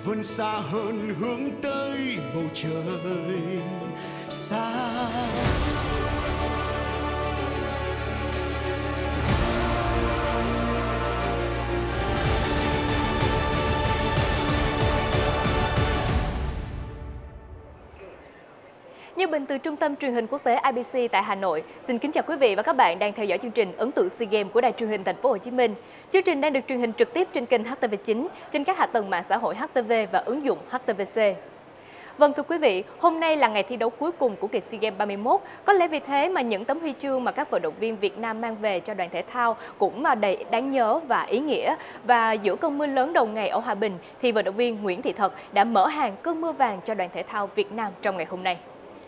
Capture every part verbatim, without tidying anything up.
vươn xa hơn hướng tới bầu trời xa. Như Bình từ Trung tâm Truyền hình Quốc tế I B C tại Hà Nội. Xin kính chào quý vị và các bạn đang theo dõi chương trình Ấn tượng SEA Games của Đài Truyền hình Thành phố Hồ Chí Minh. Chương trình đang được truyền hình trực tiếp trên kênh H T V chín, trên các hạ tầng mạng xã hội H T V và ứng dụng H T V C. Vâng thưa quý vị, hôm nay là ngày thi đấu cuối cùng của kỳ SEA Games ba mươi mốt. Có lẽ vì thế mà những tấm huy chương mà các vận động viên Việt Nam mang về cho đoàn thể thao cũng mà đầy đáng nhớ và ý nghĩa. Và giữa cơn mưa lớn đầu ngày ở Hòa Bình thì vận động viên Nguyễn Thị Thật đã mở hàng cơn mưa vàng cho đoàn thể thao Việt Nam trong ngày hôm nay.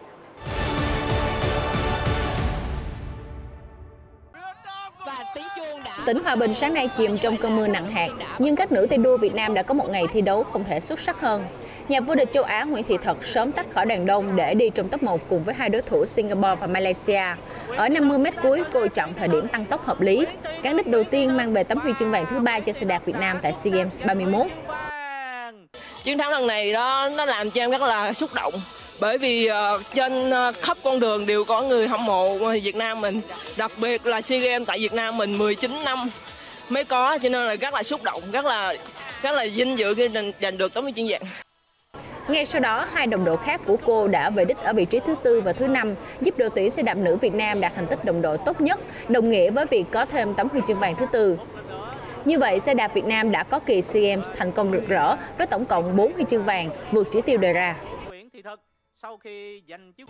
Tỉnh Hòa Bình sáng nay chìm trong cơn mưa nặng hạt, nhưng các nữ tay đua Việt Nam đã có một ngày thi đấu không thể xuất sắc hơn. Nhà vô địch châu Á Nguyễn Thị Thật sớm tách khỏi đoàn đông để đi trong top một cùng với hai đối thủ Singapore và Malaysia. Ở năm mươi mét cuối, cô chọn thời điểm tăng tốc hợp lý, cán đích đầu tiên mang về tấm huy chương vàng thứ ba cho xe đạp Việt Nam tại SEA Games ba mươi mốt. Chiến thắng lần này đó nó làm cho em rất là xúc động. Bởi vì uh, trên uh, khắp con đường đều có người hâm mộ Việt Nam mình. Đặc biệt là SEA Games tại Việt Nam mình mười chín năm mới có, cho nên là rất là xúc động, rất là rất là vinh dự khi giành được tấm huy chương vàng. Ngay sau đó, hai đồng đội khác của cô đã về đích ở vị trí thứ tư và thứ năm, giúp đội tuyển xe đạp nữ Việt Nam đạt thành tích đồng đội tốt nhất, đồng nghĩa với việc có thêm tấm huy chương vàng thứ tư. Như vậy, xe đạp Việt Nam đã có kỳ SEA Games thành công rực rỡ với tổng cộng bốn huy chương vàng, vượt chỉ tiêu đề ra. Sau khi giành chức...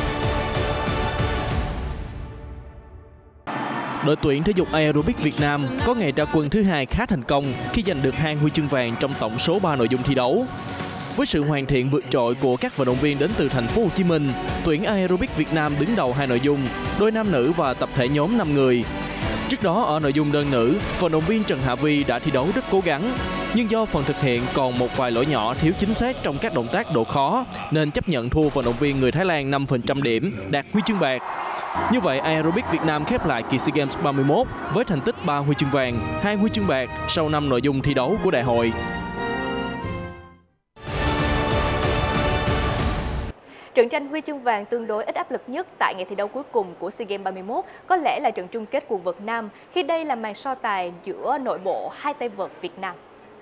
Đội tuyển thể dục aerobic Việt Nam có ngày ra quân thứ hai khá thành công khi giành được hai huy chương vàng trong tổng số ba nội dung thi đấu. Với sự hoàn thiện vượt trội của các vận động viên đến từ Thành phố Hồ Chí Minh, tuyển aerobic Việt Nam đứng đầu hai nội dung, đôi nam nữ và tập thể nhóm năm người. Trước đó ở nội dung đơn nữ, vận động viên Trần Hạ Vi đã thi đấu rất cố gắng, nhưng do phần thực hiện còn một vài lỗi nhỏ thiếu chính xác trong các động tác độ khó nên chấp nhận thua vận động viên người Thái Lan năm phần trăm điểm, đạt huy chương bạc. Như vậy, aerobic Việt Nam khép lại kỳ SEA Games ba mươi mốt với thành tích ba huy chương vàng, hai huy chương bạc sau năm nội dung thi đấu của đại hội. Trận tranh huy chương vàng tương đối ít áp lực nhất tại ngày thi đấu cuối cùng của SEA Games ba mươi mốt có lẽ là trận chung kết quần vợt nam, khi đây là màn so tài giữa nội bộ hai tay vợt Việt Nam.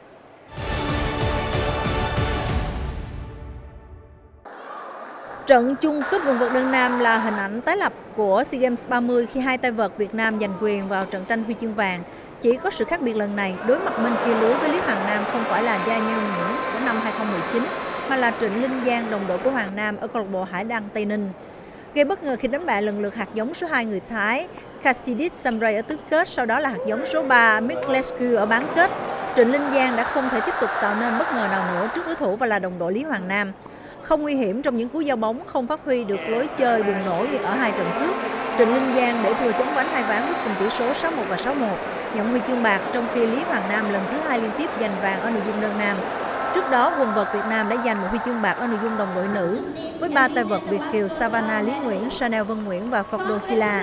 Trận chung kết quần vợt đơn nam là hình ảnh tái lập của SEA Games ba mươi khi hai tay vợt Việt Nam giành quyền vào trận tranh huy chương vàng. Chỉ có sự khác biệt lần này, đối mặt bên kia lưới với Lý Hoàng Nam không phải là Gia Nhân Nguyễn của năm hai không một chín, mà là Trịnh Linh Giang, đồng đội của Hoàng Nam ở câu lạc bộ Hải Đăng Tây Ninh. Gây bất ngờ khi đánh bại lần lượt hạt giống số hai người Thái Kasidit Samray ở tứ kết, sau đó là hạt giống số ba Miklescu ở bán kết. Trịnh Linh Giang đã không thể tiếp tục tạo nên bất ngờ nào nữa trước đối thủ và là đồng đội Lý Hoàng Nam. Không nguy hiểm trong những cú giao bóng, không phát huy được lối chơi bùng nổ như ở hai trận trước. Trịnh Linh Giang để thua chống vánh hai ván với cùng tỷ số sáu một và sáu một, nhận huy chương bạc, trong khi Lý Hoàng Nam lần thứ hai liên tiếp giành vàng ở nội dung đơn nam. Trước đó, quần vợt Việt Nam đã giành một huy chương bạc ở nội dung đồng đội nữ với ba tay vợt Việt kiều Savannah Lý Nguyễn, Chanel Vân Nguyễn và Fordo Silla.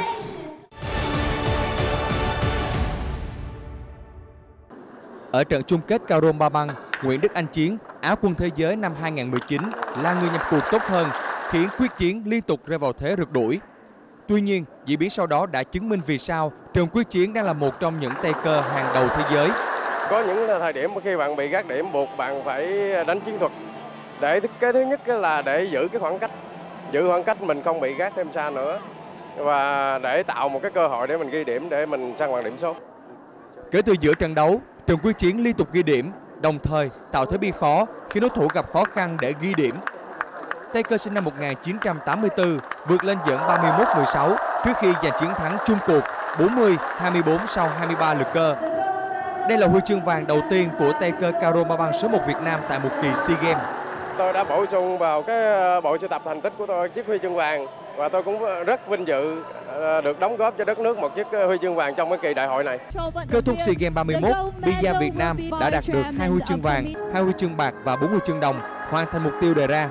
Ở trận chung kết cao rôm ba băng, Nguyễn Đức Anh Chiến, Á quân thế giới năm hai không một chín, là người nhập cuộc tốt hơn, khiến Quyết Chiến liên tục rơi vào thế rượt đuổi. Tuy nhiên, diễn biến sau đó đã chứng minh vì sao Trần Quyết Chiến đang là một trong những tay cơ hàng đầu thế giới. Có những thời điểm khi bạn bị gác điểm buộc bạn phải đánh chiến thuật. Để cái thứ nhất là để giữ cái khoảng cách, giữ khoảng cách mình không bị gác thêm xa nữa, và để tạo một cái cơ hội để mình ghi điểm, để mình sang bằng điểm số. Kể từ giữa trận đấu, Trần Quyết Chiến liên tục ghi điểm, đồng thời tạo thế bi khó khi đối thủ gặp khó khăn để ghi điểm. Tay cơ sinh năm một nghìn chín trăm tám mươi tư vượt lên dẫn ba mươi mốt mười sáu trước khi giành chiến thắng chung cuộc bốn mươi hai mươi bốn sau hai mươi ba lượt cơ. Đây là huy chương vàng đầu tiên của tay cơ cao rôm ba băng số một Việt Nam tại một kỳ SEA Games. Tôi đã bổ sung vào cái bộ sưu tập thành tích của tôi chiếc huy chương vàng, và tôi cũng rất vinh dự được đóng góp cho đất nước một chiếc huy chương vàng trong cái kỳ đại hội này. Kết thúc SEA Games ba mươi mốt, Bia Việt Nam đã đạt được hai huy chương vàng, hai huy chương bạc và bốn huy chương đồng, hoàn thành mục tiêu đề ra.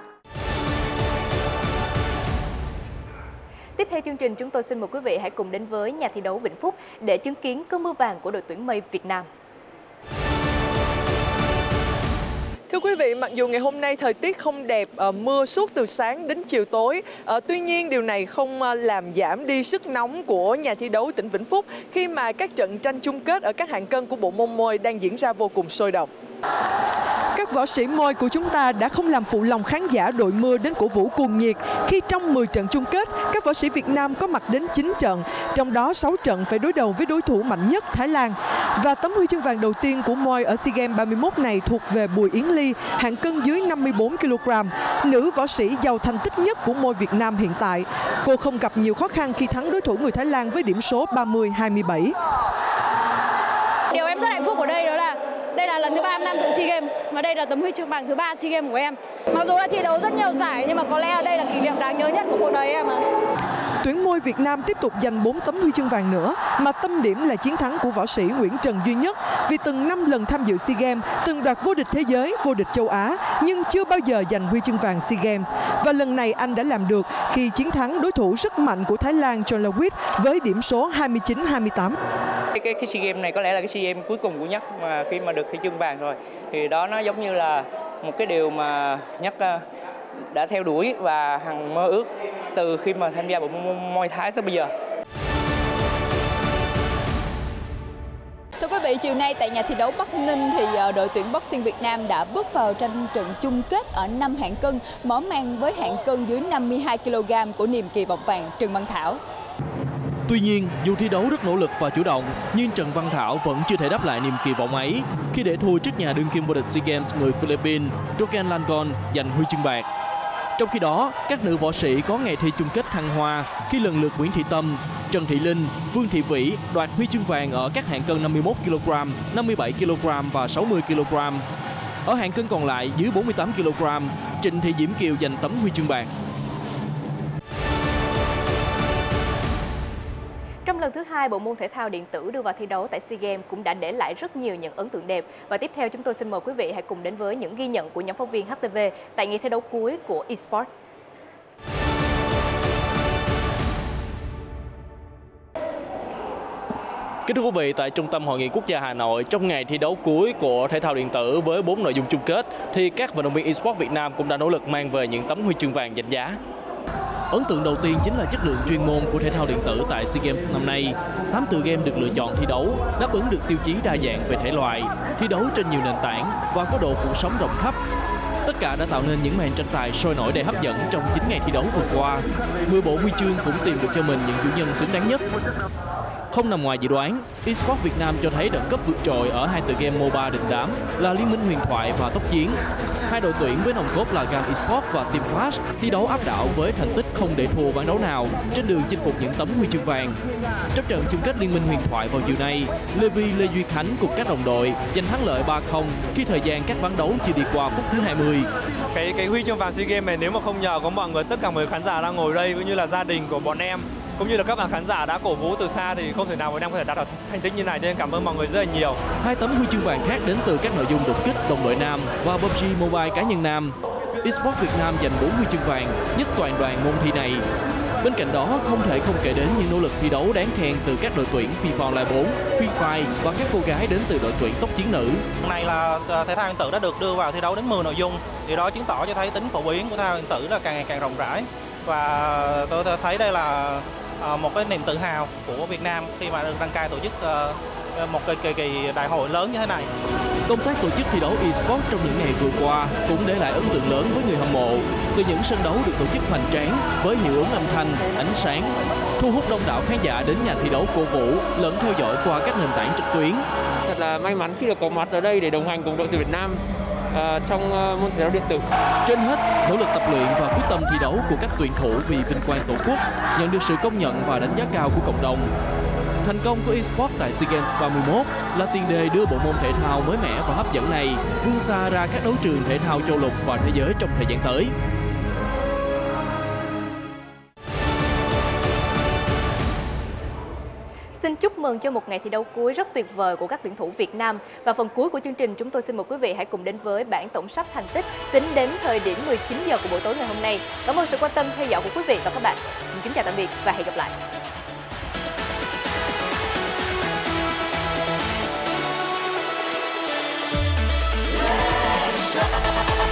Tiếp theo chương trình, chúng tôi xin mời quý vị hãy cùng đến với nhà thi đấu Vĩnh Phúc để chứng kiến cơn mưa vàng của đội tuyển mây Việt Nam. Thưa vị, mặc dù ngày hôm nay thời tiết không đẹp, uh, mưa suốt từ sáng đến chiều tối, uh, tuy nhiên điều này không uh, làm giảm đi sức nóng của nhà thi đấu tỉnh Vĩnh Phúc khi mà các trận tranh chung kết ở các hạng cân của bộ môn môi đang diễn ra vô cùng sôi động. Các võ sĩ môi của chúng ta đã không làm phụ lòng khán giả đội mưa đến cổ vũ cuồng nhiệt khi trong mười trận chung kết, các võ sĩ Việt Nam có mặt đến chín trận, trong đó sáu trận phải đối đầu với đối thủ mạnh nhất Thái Lan. Và tấm huy chương vàng đầu tiên của môi ở SEA Games ba mươi mốt này thuộc về Bùi Yến Ly, hạng cân dưới năm mươi tư ki lô gam, nữ võ sĩ giàu thành tích nhất của môi Việt Nam hiện tại. Cô không gặp nhiều khó khăn khi thắng đối thủ người Thái Lan với điểm số ba mươi hai mươi bảy. Điều em rất hạnh phúc ở đây đó là đây là lần thứ ba em tham dự SEA Games và đây là tấm huy chương vàng thứ ba SEA Games của em. Mặc dù đã thi đấu rất nhiều giải nhưng mà có lẽ đây là kỷ niệm đáng nhớ nhất của cuộc đời em. À. Tuyển môi Việt Nam tiếp tục giành bốn tấm huy chương vàng nữa, mà tâm điểm là chiến thắng của võ sĩ Nguyễn Trần Duy Nhất, vì từng năm lần tham dự SEA Games, từng đoạt vô địch thế giới, vô địch châu Á nhưng chưa bao giờ giành huy chương vàng SEA Games. Và lần này anh đã làm được khi chiến thắng đối thủ rất mạnh của Thái Lan John Lawit với điểm số hai mươi chín hai mươi tám. Cái, cái, cái SEA Games này có lẽ là cái SEA Games cuối cùng của Nhất mà khi mà được huy chương vàng rồi thì đó nó giống như là một cái điều mà Nhất đã theo đuổi và hằng mơ ước từ khi mà tham gia bộ môn Muay Thái tới bây giờ. Thưa quý vị, chiều nay tại nhà thi đấu Bắc Ninh thì đội tuyển boxing Việt Nam đã bước vào tranh trận chung kết ở năm hạng cân, mở màn với hạng cân dưới năm mươi hai ki lô gam của niềm kỳ vọng vàng Trần Văn Thảo. Tuy nhiên, dù thi đấu rất nỗ lực và chủ động, nhưng Trần Văn Thảo vẫn chưa thể đáp lại niềm kỳ vọng ấy khi để thua trước nhà đương kim vô địch SEA Games người Philippines Rogan Langon giành huy chương bạc. Trong khi đó, các nữ võ sĩ có ngày thi chung kết thăng hoa khi lần lượt Nguyễn Thị Tâm, Trần Thị Linh, Vương Thị Vĩ đoạt huy chương vàng ở các hạng cân năm mươi mốt ki lô gam, năm mươi bảy ki lô gam và sáu mươi ki lô gam. Ở hạng cân còn lại dưới bốn mươi tám ki lô gam, Trịnh Thị Diễm Kiều giành tấm huy chương bạc. Trong lần thứ hai, bộ môn thể thao điện tử đưa vào thi đấu tại SEA Games cũng đã để lại rất nhiều những ấn tượng đẹp. Và tiếp theo chúng tôi xin mời quý vị hãy cùng đến với những ghi nhận của nhóm phóng viên hát tê vê tại ngày thi đấu cuối của eSports. Kính thưa quý vị, tại Trung tâm Hội nghị Quốc gia Hà Nội, trong ngày thi đấu cuối của thể thao điện tử với bốn nội dung chung kết, thì các vận động viên eSports Việt Nam cũng đã nỗ lực mang về những tấm huy chương vàng danh giá. Ấn tượng đầu tiên chính là chất lượng chuyên môn của thể thao điện tử tại SEA Games năm nay. tám tựa game được lựa chọn thi đấu, đáp ứng được tiêu chí đa dạng về thể loại, thi đấu trên nhiều nền tảng và có độ phủ sóng rộng khắp. Tất cả đã tạo nên những màn tranh tài sôi nổi đầy hấp dẫn trong chín ngày thi đấu vừa qua. mười bộ huy chương cũng tìm được cho mình những chủ nhân xứng đáng nhất. Không nằm ngoài dự đoán, eSports Việt Nam cho thấy đẳng cấp vượt trội ở hai tựa game MOBA đình đám là Liên minh huyền thoại và Tốc chiến. Hai đội tuyển với nòng cốt là Gun Esports và Team Flash thi đấu áp đảo với thành tích không để thua ván đấu nào trên đường chinh phục những tấm huy chương vàng. Trong trận chung kết Liên minh huyền thoại vào chiều nay, Lê Vi, Lê Duy Khánh cùng các đồng đội giành thắng lợi ba không khi thời gian các ván đấu chưa đi qua phút thứ hai mươi. Cái cái huy chương vàng SEA Games này nếu mà không nhờ có mọi người, tất cả mọi khán giả đang ngồi đây cũng như là gia đình của bọn em cũng như là các bạn khán giả đã cổ vũ từ xa thì không thể nào Việt Nam có thể đạt được thành tích như này, nên cảm ơn mọi người rất là nhiều. Hai tấm huy chương vàng khác đến từ các nội dung đột kích đồng đội nam và pê u bê giê Mobile cá nhân nam. eSports Việt Nam giành bốn huy chương vàng, nhất toàn đoàn môn thi này. Bên cạnh đó, không thể không kể đến những nỗ lực thi đấu đáng khen từ các đội tuyển FIFA Online bốn, Free Fire và các cô gái đến từ đội tuyển tốc chiến nữ. Hôm nay là thể thao điện tử đã được đưa vào thi đấu đến mười nội dung, thì đó chứng tỏ cho thấy tính phổ biến của thể thao điện tử là càng ngày càng rộng rãi. Và tôi thấy đây là một cái niềm tự hào của Việt Nam khi mà được đăng cai tổ chức một kỳ kỳ đại hội lớn như thế này. Công tác tổ chức thi đấu eSports trong những ngày vừa qua cũng để lại ấn tượng lớn với người hâm mộ. Từ những sân đấu được tổ chức hoành tráng với hiệu ứng âm thanh, ánh sáng, thu hút đông đảo khán giả đến nhà thi đấu cổ vũ lẫn theo dõi qua các nền tảng trực tuyến. Thật là may mắn khi được có mặt ở đây để đồng hành cùng đội tuyển Việt Nam uh, trong uh, môn thể thao điện tử. Trên hết, nỗ lực tập luyện và quyết tâm thi đấu của các tuyển thủ vì vinh quang tổ quốc nhận được sự công nhận và đánh giá cao của cộng đồng. Thành công của eSports tại SEA Games ba mươi mốt là tiền đề đưa bộ môn thể thao mới mẻ và hấp dẫn này vươn xa ra các đấu trường thể thao châu lục và thế giới trong thời gian tới. Xin chúc mừng cho một ngày thi đấu cuối rất tuyệt vời của các tuyển thủ Việt Nam. Và phần cuối của chương trình, chúng tôi xin mời quý vị hãy cùng đến với bảng tổng sắp thành tích tính đến thời điểm mười chín giờ của buổi tối ngày hôm nay. Cảm ơn sự quan tâm theo dõi của quý vị và các bạn. Xin kính chào tạm biệt và hẹn gặp lại.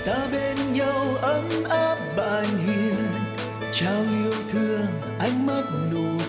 ta bên nhau ấm áp bạn hiền, trao yêu thương ánh mắt nụ